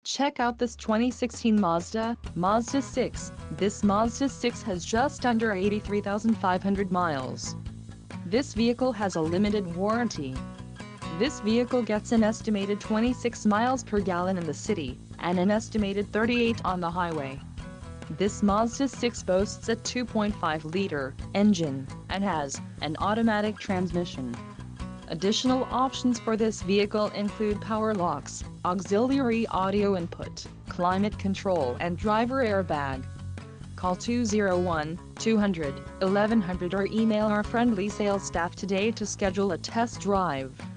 Check out this 2016 Mazda 6. This Mazda 6 has just under 83,500 miles. This vehicle has a limited warranty. This vehicle gets an estimated 26 miles per gallon in the city, and an estimated 38 on the highway. This Mazda 6 boasts a 2.5-liter engine, and has an automatic transmission. Additional options for this vehicle include power locks, auxiliary audio input, climate control and driver airbag. Call 201-200-1100 or email our friendly sales staff today to schedule a test drive.